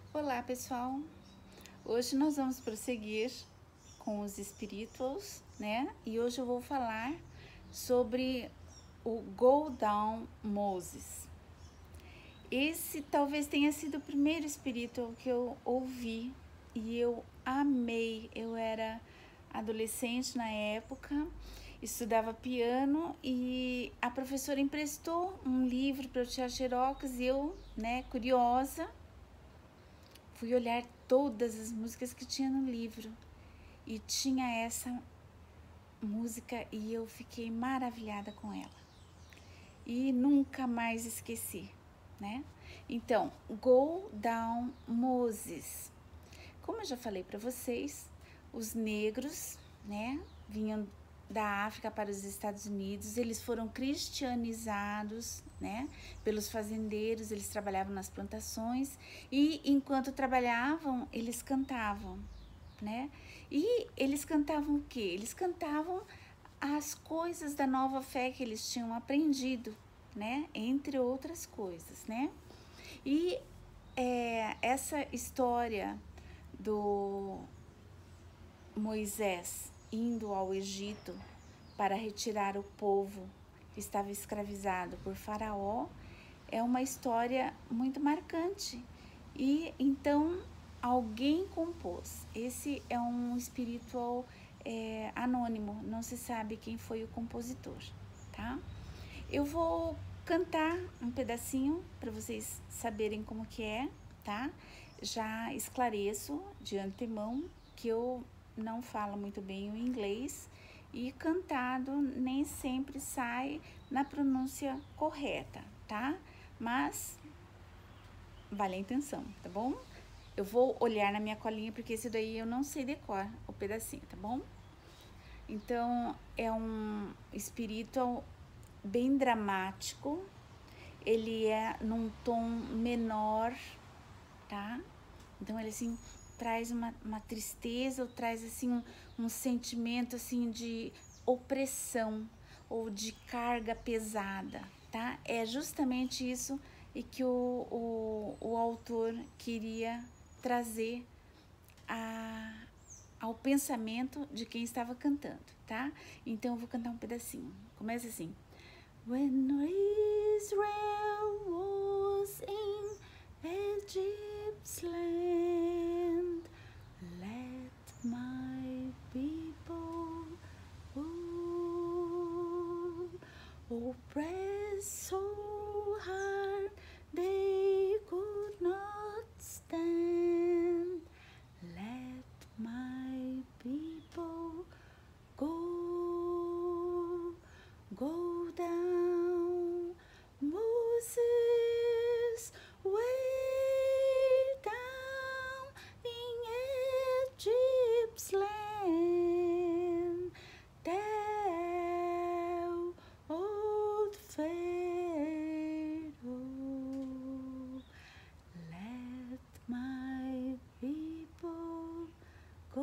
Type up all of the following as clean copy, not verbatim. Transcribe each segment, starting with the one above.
Olá, pessoal! Hoje nós vamos prosseguir com os spirituals, né? E hoje eu vou falar sobre o Go Down Moses. Esse talvez tenha sido o primeiro spiritual que eu ouvi e eu amei. Eu era adolescente na época, estudava piano e a professora emprestou um livro para eu tirar xerox e eu, curiosa, fui olhar todas as músicas que tinha no livro e tinha essa música e eu fiquei maravilhada com ela e nunca mais esqueci, né? Então, Go Down Moses. Como eu já falei para vocês, os negros, né, vinham da África para os Estados Unidos, eles foram cristianizados, né, pelos fazendeiros, eles trabalhavam nas plantações e enquanto trabalhavam, eles cantavam, né? E eles cantavam o quê? Eles cantavam as coisas da nova fé que eles tinham aprendido, né? Entre outras coisas, né? E essa história do Moisés indo ao Egito para retirar o povo que estava escravizado por Faraó é uma história muito marcante. E então alguém compôs. Esse é um espiritual anônimo, não se sabe quem foi o compositor, tá? Eu vou cantar um pedacinho para vocês saberem como que é, tá? Já esclareço de antemão que eu não falo muito bem o inglês e cantado nem sempre sai na pronúncia correta, tá? Mas vale a intenção, tá bom? Eu vou olhar na minha colinha porque esse daí eu não sei decorar o pedacinho, tá bom? Então é um espírito bem dramático, ele é num tom menor, tá? Então ele assim traz uma tristeza, ou traz assim um sentimento assim de opressão ou de carga pesada, tá? É justamente isso e que o autor queria trazer ao pensamento de quem estava cantando, tá? Então eu vou cantar um pedacinho. Começa assim. When Israel was in Egypt's land, let my people go. Oppressed so hard they could not stand, let my people go, go down, Moses, way down in Egypt's land, thou old Pharaoh, let my people go.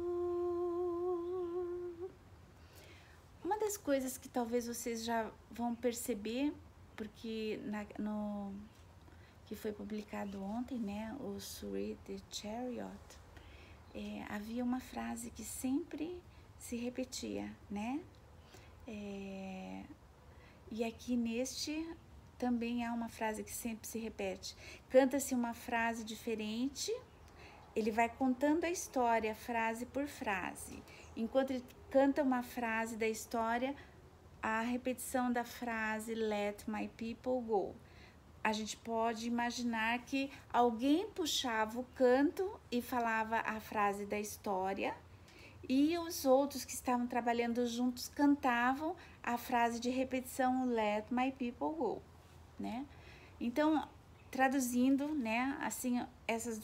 Uma das coisas que talvez vocês já vão perceber, porque no que foi publicado ontem, né, o Surrey the Chariot, havia uma frase que sempre se repetia, né? E aqui neste também há uma frase que sempre se repete. Canta-se uma frase diferente, ele vai contando a história, frase por frase. Enquanto ele canta uma frase da história, a repetição da frase Let my people go. A gente pode imaginar que alguém puxava o canto e falava a frase da história e os outros que estavam trabalhando juntos cantavam a frase de repetição Let my people go, né? Então, traduzindo, né, assim, essas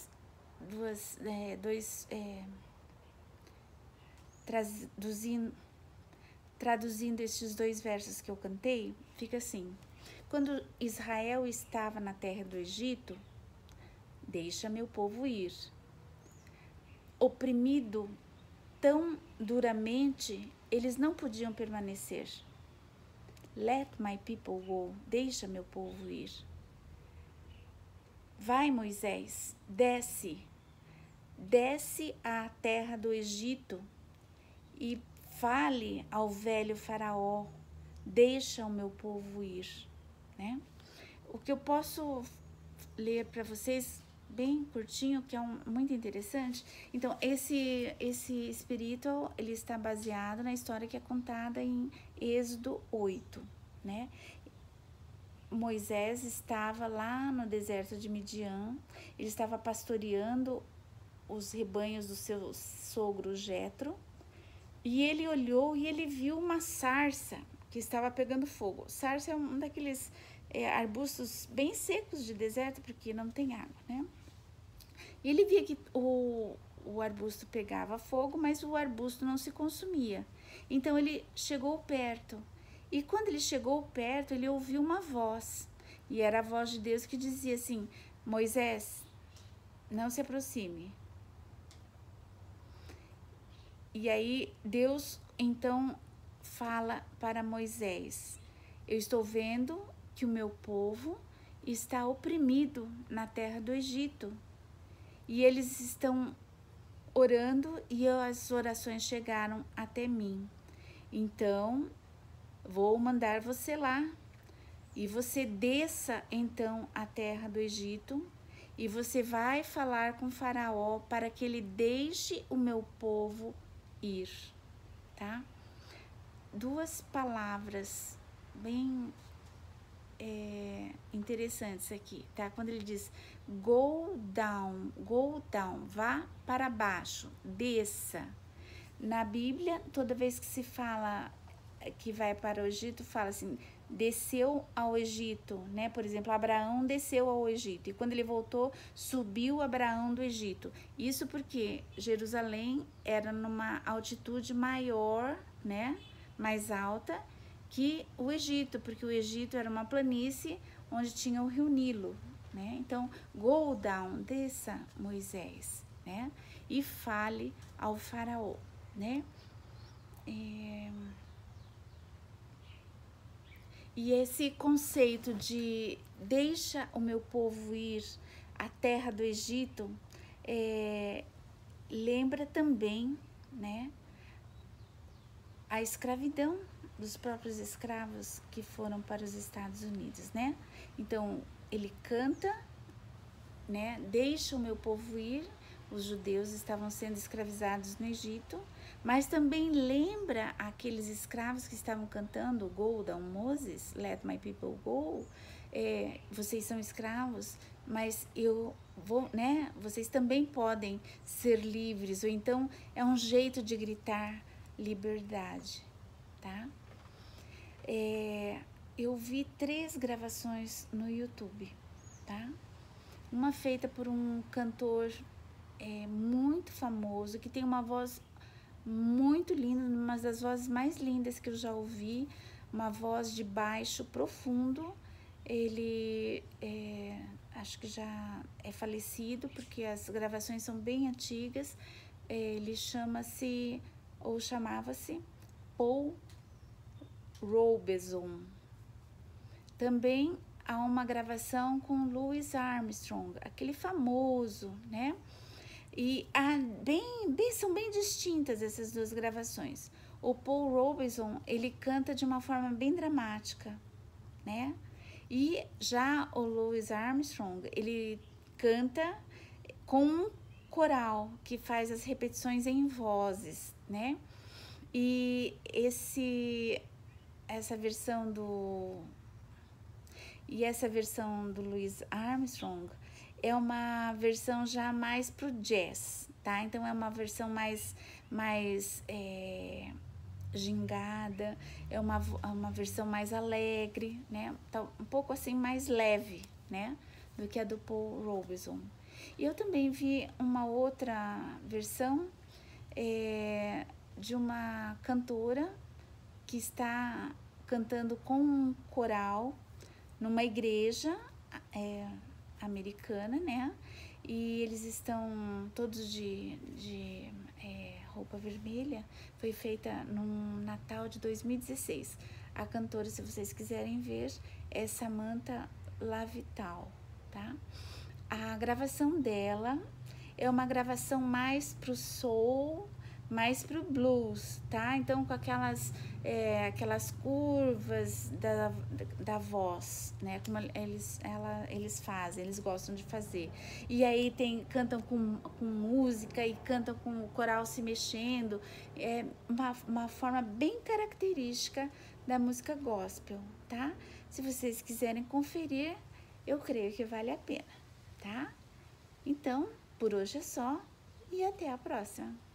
traduzindo estes dois versos que eu cantei, fica assim: quando Israel estava na terra do Egito, deixa meu povo ir. Oprimido tão duramente, eles não podiam permanecer. Let my people go, deixa meu povo ir. vai, Moisés, desce à terra do Egito e fale ao velho faraó, deixa o meu povo ir, né? O que eu posso ler para vocês bem curtinho, que é muito interessante. Então, esse espírito, ele está baseado na história que é contada em Êxodo 8, né? Moisés estava lá no deserto de Midian, ele estava pastoreando os rebanhos do seu sogro Jetro, e ele olhou e ele viu uma sarça que estava pegando fogo. Sarça é um daqueles arbustos bem secos de deserto, porque não tem água, né? E ele via que o arbusto pegava fogo, mas o arbusto não se consumia. Então ele chegou perto. E quando ele chegou perto, ele ouviu uma voz. E era a voz de Deus que dizia assim: Moisés, não se aproxime. E aí Deus então fala para Moisés: eu estou vendo que o meu povo está oprimido na terra do Egito. E eles estão orando e as orações chegaram até mim. Então, vou mandar você lá. E você desça então à terra do Egito e você vai falar com Faraó para que ele deixe o meu povo ir, tá? Duas palavras bem interessantes aqui, tá? Quando ele diz go down, vá para baixo, desça. Na Bíblia, toda vez que se fala que vai para o Egito, fala assim, desceu ao Egito, né? Por exemplo, Abraão desceu ao Egito e quando ele voltou, subiu Abraão do Egito. Isso porque Jerusalém era numa altitude maior, né? Mais alta que o Egito, porque o Egito era uma planície onde tinha o rio Nilo, né? Então, go down, desça, Moisés, né? E fale ao faraó, né? E esse conceito de deixa o meu povo ir à terra do Egito lembra também, né, a escravidão dos próprios escravos que foram para os Estados Unidos, né? Então, ele canta, né, deixa o meu povo ir, os judeus estavam sendo escravizados no Egito, mas também lembra aqueles escravos que estavam cantando Go down Moses, Let my people go, vocês são escravos, mas eu vou, né, vocês também podem ser livres, ou então é um jeito de gritar liberdade, tá? Eu vi 3 gravações no YouTube, tá? Uma feita por um cantor muito famoso, que tem uma voz muito linda, uma das vozes mais lindas que eu já ouvi, uma voz de baixo profundo. Ele acho que já é falecido, porque as gravações são bem antigas. Ele chama-se, ou chamava-se, Paul Robeson. Também há uma gravação com Louis Armstrong, aquele famoso, né? E são bem distintas essas 2 gravações. O Paul Robeson, ele canta de uma forma bem dramática, né? E já o Louis Armstrong, ele canta com um coral que faz as repetições em vozes, né? E essa versão do Louis Armstrong é uma versão já mais pro jazz, tá? Então é uma versão mais gingada, é uma versão mais alegre, né? Tá um pouco assim mais leve, né? Do que a do Paul Robeson. E eu também vi uma outra versão de uma cantora que está cantando com um coral numa igreja americana, né? E eles estão todos de roupa vermelha. Foi feita num Natal de 2016. A cantora, se vocês quiserem ver, é Samantha Lavital, tá? a gravação dela é uma gravação mais pro soul, mais pro blues, tá? Então com aquelas curvas da voz, né? Como eles fazem, eles gostam de fazer. E aí cantam com música e cantam com o coral se mexendo. É uma forma bem característica da música gospel, tá? Se vocês quiserem conferir, eu creio que vale a pena, tá? Então, por hoje é só e até a próxima.